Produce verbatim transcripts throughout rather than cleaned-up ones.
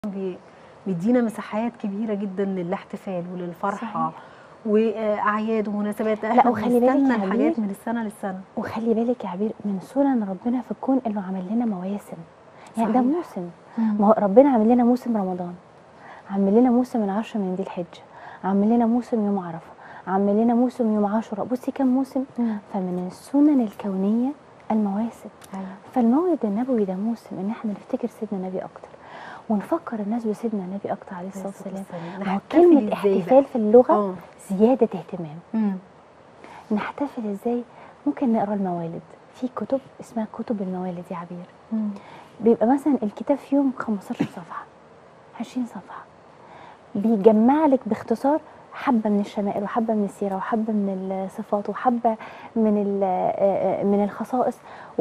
بي- بيدينا مساحات كبيرة جدا للاحتفال وللفرحة صحيح. وأعياد ومناسبات. لا احنا وخلي بالك بنستنى يا عبير، الحاجات من السنة للسنة. وخلي بالك يا عبير من سنن ربنا في الكون انه عمل لنا مواسم. يعني ده صحيح. موسم، مم. ما هو ربنا عمل لنا موسم رمضان، عمل لنا موسم العشر من ذي الحجه، عمل لنا موسم يوم عرفه، عمل لنا موسم يوم عاشوراء. بصي كم موسم. مم. فمن السنن الكونيه المواسم. أيوة. فالمولد النبوي ده موسم ان احنا نفتكر سيدنا النبي اكتر ونفكر الناس بسيدنا النبي اكتر عليه الصلاه والسلام. ما هو نحتفل كلمه إزاي احتفال بقى؟ في اللغه اه زياده اهتمام. مم. نحتفل ازاي؟ ممكن نقرا الموالد في كتب اسمها كتب الموالد يا عبير. مم. بيبقى مثلا الكتاب فيهم خمستاشر صفحه، عشرين صفحه، بيجمع لك باختصار حبه من الشمائل وحبه من السيره وحبه من الصفات وحبه من ال- من الخصائص،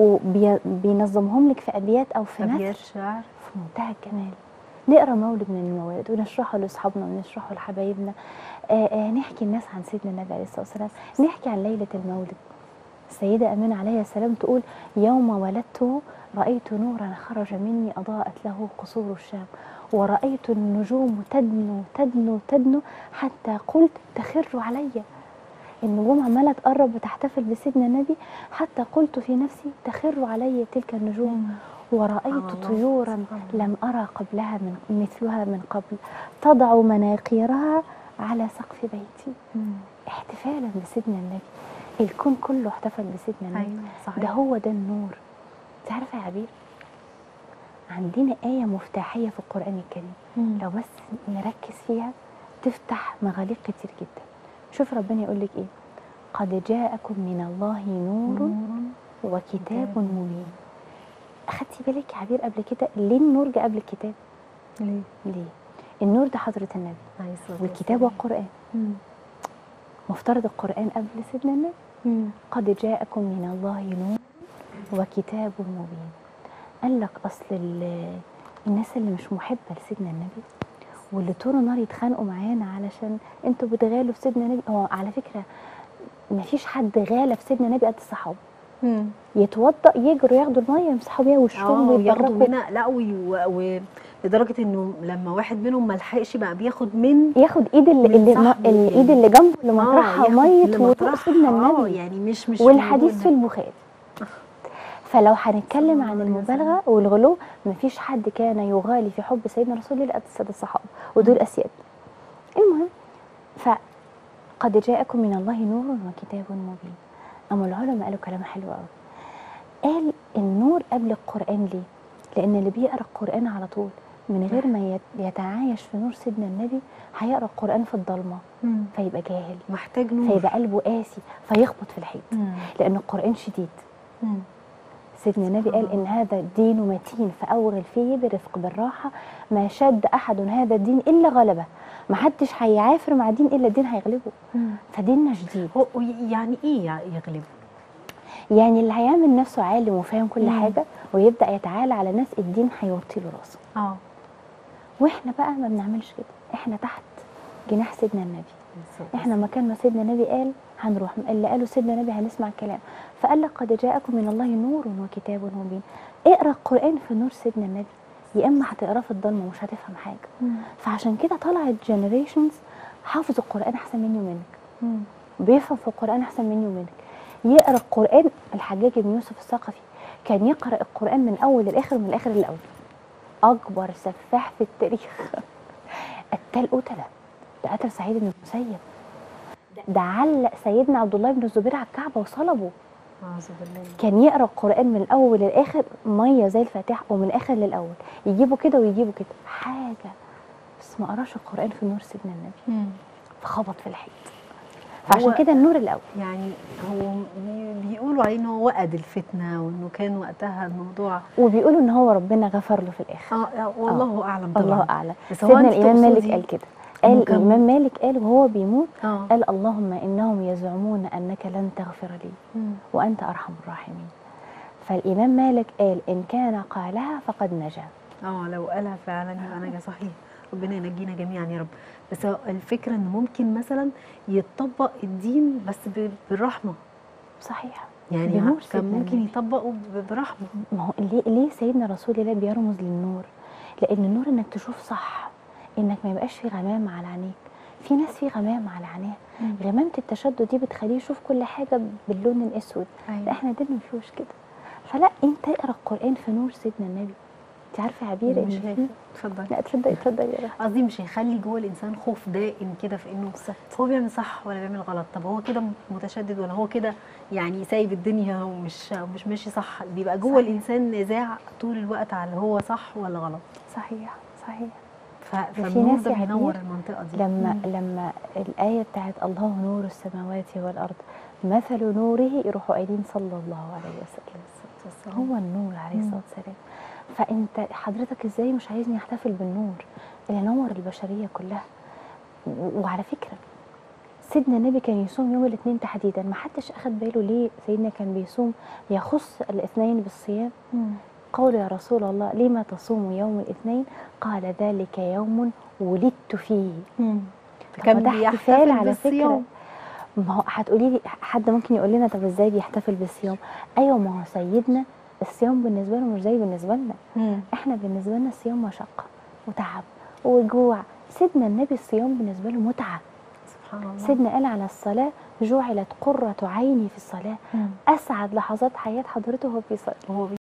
وبينظمهم لك في ابيات او في أبيات نثر شعر. في منتهى الجمال. نقرا مولد من الموالد ونشرحه لاصحابنا ونشرحه لحبايبنا. آه آه نحكي الناس عن سيدنا النبي عليه الصلاه والسلام، نحكي عن ليله المولد. السيده امينه عليه السلام تقول: يوم ولدته رايت نورا خرج مني اضاءت له قصور الشام، ورايت النجوم تدنو تدنو تدنو حتى قلت تخر علي. النجوم عماله تقرب وتحتفل بسيدنا النبي حتى قلت في نفسي تخر علي تلك النجوم. مم. ورأيت الله. طيورا سبحان الله. لم أرى قبلها من مثلها من قبل تضع مناقيرها على سقف بيتي. مم. احتفالا بسيدنا النبي، الكون كله احتفل بسيدنا النبي. أيوة صحيح. ده هو ده النور. انت عارفه يا عبير، عندنا آية مفتاحية في القرآن الكريم مم. لو بس نركز فيها تفتح مغاليق كتير جدا. شوف ربنا يقول لك ايه: قد جاءكم من الله نور نور وكتاب كتاب. مبين. اخدتي بالك يا عبير قبل كده ليه النور جه قبل الكتاب؟ ليه؟ ليه؟ النور ده حضرة النبي عليه الصلاة والكتاب والسلام. والقرآن. مم. مفترض القرآن قبل سيدنا النبي. مم. قد جاءكم من الله نور وكتاب مبين. قال لك أصل ال- الناس اللي مش محبة لسيدنا النبي واللي طول النهار يتخانقوا معانا علشان انتوا بتغالوا في سيدنا النبي. هو على فكرة مفيش حد غالى في سيدنا النبي قد الصحابة. مم. يتوضأ يجروا ياخدوا المية يمسحوا بيها وشهم اه وياخدوا ويبركوا. منها. لا ولدرجة انه لما واحد منهم ما لحقش بقى بياخد من ياخد ايد اللي, من اللي صاحبه الايد يعني. اللي جنبه اللي مطرحها ياخد ميه اللي وضوء مطرحها. سيدنا اه النبي. يعني مش مش والحديث في النبي. البخاري. فلو هنتكلم صلى عن الله عليه المبالغه والغلو، مفيش حد كان يغالي في حب سيدنا رسول الله قد الساده الصحابه ودول مم. اسياد. المهم، فقد جاءكم من الله نور وكتاب مبين. اما العلماء قالوا كلام حلو قوي. قال النور قبل القران ليه؟ لان اللي بيقرا القران على طول من غير ما يت- يتعايش في نور سيدنا النبي هيقرا القران في الضلمه مم. فيبقى جاهل، محتاج نور. فيبقى قلبه قاسي فيخبط في الحيط. مم. لان القران شديد. مم. سيدنا النبي قال ان هذا الدين متين فاوغل فيه برفق بالراحه، ما شد احد هذا الدين الا غلبه. ما حدش هيعافر مع دين الا الدين هيغلبه. مم. فديننا شديد. هو يعني ايه يغلب؟ يعني اللي هيعمل نفسه عالم وفاهم كل مم. حاجه ويبدا يتعالى على ناس الدين هيوطي له راسه. اه واحنا بقى ما بنعملش كده، احنا تحت جناح سيدنا النبي. احنا مكان ما سيدنا النبي قال هنروح، اللي قاله سيدنا النبي هنسمع الكلام. فقال لك قد جاءكم من الله نور وكتاب مبين. اقرا القران في نور سيدنا النبي، يا اما هتقراه في الضلمه ومش هتفهم حاجه. مم. فعشان كده طلعت جنريشنز حافظ القران احسن مني ومنك، مم. بيفهم في القران احسن مني ومنك. يقرا القران. الحجاج بن يوسف الثقفي كان يقرا القران من اول للاخر ومن الاخر للاول. اكبر سفاح في التاريخ. قتال قتله، ده قتل سعيد بن المسيب، ده علق سيدنا عبد الله بن الزبير على الكعبه وصلبه. اعوذ بالله. كان يقرا القران من الاول للاخر ميه زي الفاتحه ومن الاخر للاول، يجيبوا كده ويجيبوا كده حاجه. بس ما قراش القران في نور سيدنا النبي مم. فخبط في الحيط. فعشان كده النور الاول. يعني هو بي- بيقولوا عليه ان هو وقد الفتنه وانه كان وقتها الموضوع. وبيقولوا ان هو ربنا غفر له في الاخر. اه والله اعلم طبعا. الله اعلم. بس هو سيدنا أنت الامام مالك تقصدي قال كده. إنه قال كان- الامام مالك قال وهو بيموت اه قال اللهم انهم يزعمون انك لن تغفر لي مم. وانت ارحم الراحمين. فالامام مالك قال ان كان قالها فقد نجا. اه لو قالها فعلا يبقى نجا. صحيح. ربنا ينجينا جميعا يا رب. بس هو الفكره ان ممكن مثلا يتطبق الدين بس ب- بالرحمه. صحيح. يعني بنور كان سيدنا ممكن النبي. يطبقوا ب- برحمه. ما هو ليه ليه سيدنا رسول الله بيرمز للنور؟ لان النور انك تشوف صح، انك ما يبقاش في غمام على عينيك. في ناس في غمام على عينيها، مم. غمامه التشدد دي بتخليه يشوف كل حاجه باللون الاسود. أيوة. لا احنا ديننا ما فيهوش كده. فلا، انت اقرا القران في نور سيدنا النبي. انت عارفه يا عبير مش ان هيخ- في، اتفضلي. لا اتفضلي اتفضلي يا رحمة. قصدي مش هيخلي جوه الانسان خوف دائم كده في انه هو بيعمل صح ولا بيعمل غلط. طب هو كده متشدد ولا هو كده يعني سايب الدنيا ومش مش ماشي صح؟ بيبقى جوه صحيح. الانسان نزاع طول الوقت على هو صح ولا غلط. صحيح صحيح. ف- في فالنور ناس ده يا بينور عبير المنطقه دي. لما مم. لما الآية بتاعت الله نور السماوات والأرض مثل نوره يروحوا قايلين صلى الله عليه وسلم. هو النور عليه مم. الصلاة والسلام. فأنت حضرتك إزاي مش عايزني أحتفل بالنور اللي نور البشرية كلها؟ و- وعلى فكرة سيدنا النبي كان يصوم يوم الاثنين تحديدا، ما حدش أخد باله ليه سيدنا كان بيصوم يخص الاثنين بالصيام. مم. قال يا رسول الله لما تصوم يوم الاثنين؟ قال ذلك يوم ولدت فيه. مم. طب كان ده احتفال بيحتفل على فكرة. بالصيام. ما هو هتقولي لي حد ممكن يقول لنا طب ازاي بيحتفل بالصيام؟ ايوه، ما هو سيدنا الصيام بالنسبه له مش زي بالنسبه لنا. مم. احنا بالنسبه لنا الصيام مشقه وتعب وجوع. سيدنا النبي الصيام بالنسبه له متعه. سبحان الله. سيدنا قال على الصلاه جعلت قره عيني في الصلاه. مم. اسعد لحظات حياه حضرته هو بيصلي. هو